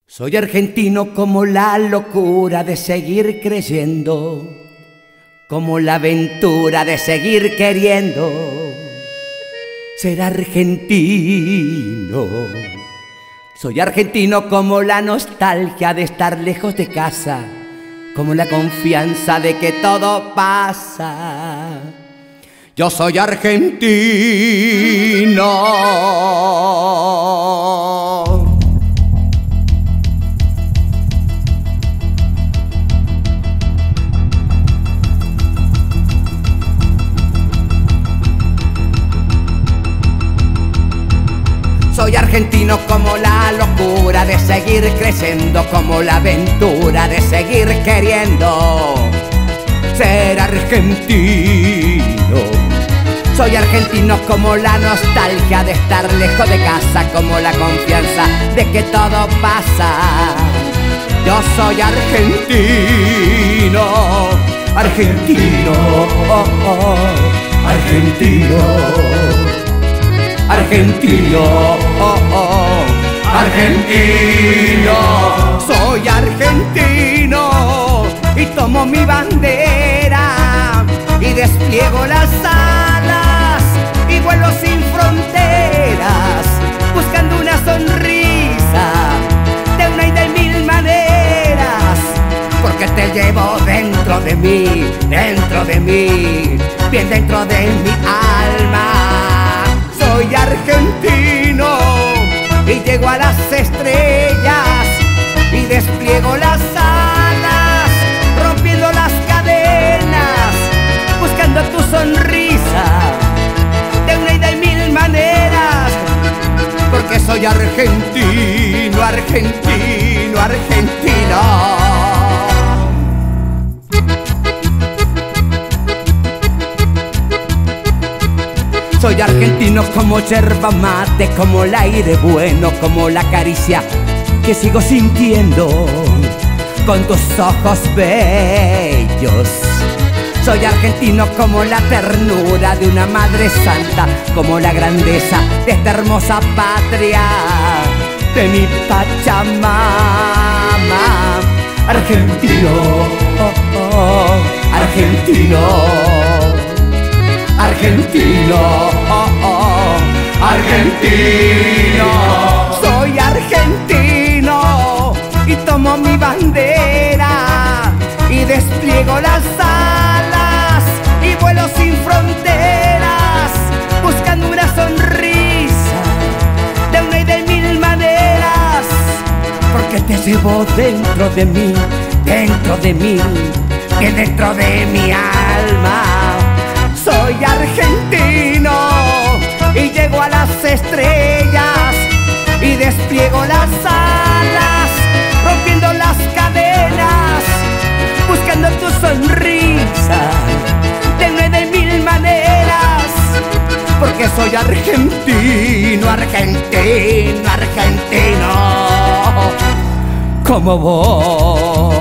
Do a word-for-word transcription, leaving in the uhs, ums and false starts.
Soy argentino como la locura de seguir creyendo, como la aventura de seguir queriendo ser argentino. Soy argentino como la nostalgia de estar lejos de casa, como la confianza de que todo pasa. Yo soy argentino. Soy argentino como la locura de seguir creciendo, como la aventura de seguir queriendo ser argentino. Soy argentino como la nostalgia de estar lejos de casa, como la confianza de que todo pasa. Yo soy argentino, argentino, oh, oh, argentino. Argentino, oh, oh, argentino. Soy argentino y tomo mi bandera y despliego las alas y vuelo sin fronteras, buscando una sonrisa de una y de mil maneras, porque te llevo dentro de mí, dentro de mí, bien dentro de mi alma. Soy argentino y llego a las estrellas y despliego las alas, rompiendo las cadenas, buscando tu sonrisa de una y de mil maneras, porque soy argentino, argentino, argentino. Soy argentino como yerba mate, como el aire bueno, como la caricia que sigo sintiendo con tus ojos bellos. Soy argentino como la ternura de una madre santa, como la grandeza de esta hermosa patria de mi Pachamama. Argentino, oh, oh, argentino. Argentino, oh, oh, argentino. Soy argentino y tomo mi bandera y despliego las alas y vuelo sin fronteras, buscando una sonrisa de una y de mil maneras, porque te llevo dentro de mí, dentro de mí, que dentro de mi alma. Soy argentino y llego a las estrellas y despliego las alas, rompiendo las cadenas, buscando tu sonrisa de una y de mil maneras, porque soy argentino, argentino, argentino, como vos.